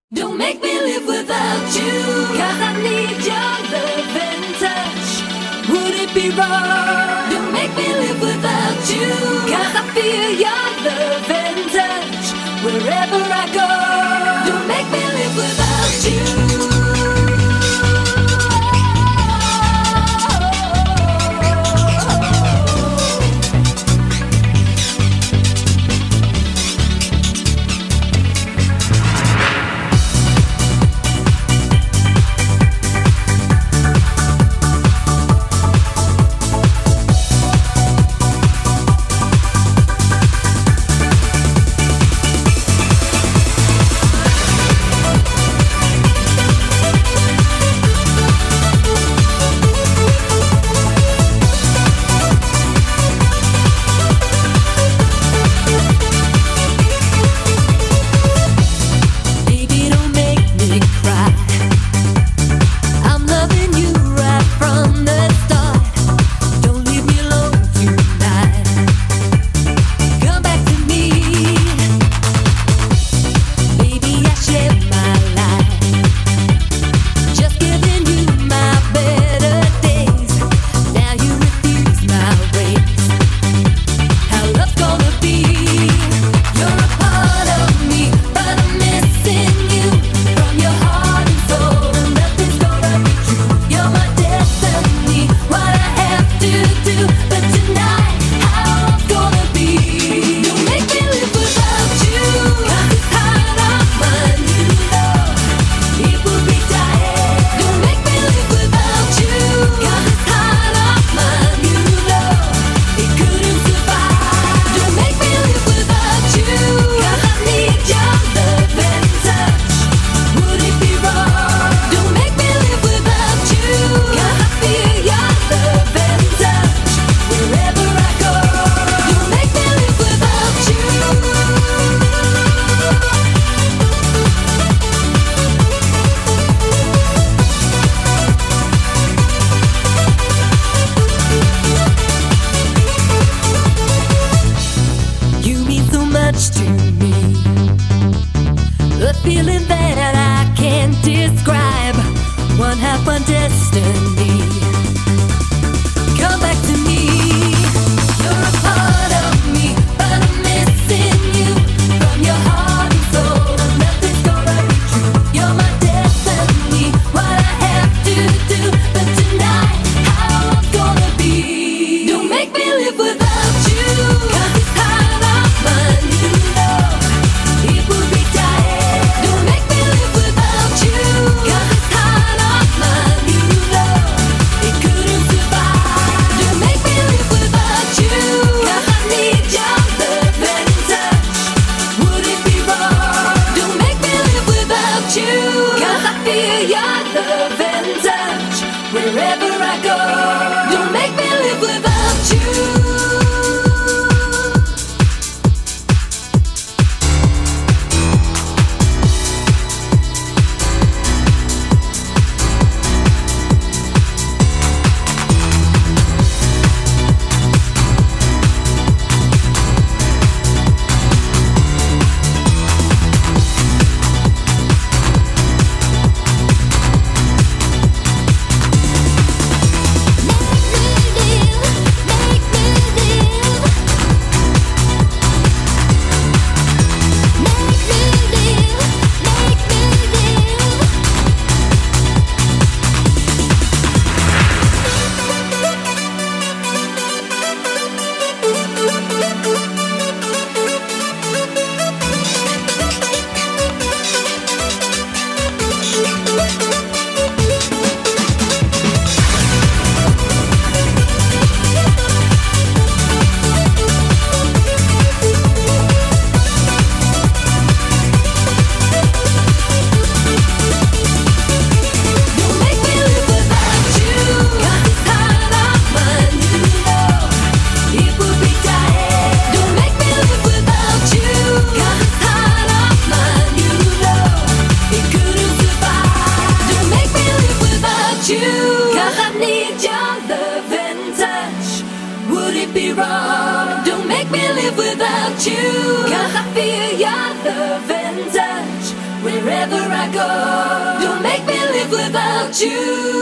Don't make me live without you, 'cause I need your love and touch. Would it be wrong? Don't make me live without you, 'cause I feel your love and touch wherever I go. Don't make me live without you. Don't make me live without you, 'cause I feel your love and touch. We're wherever I go. Don't make me live without you.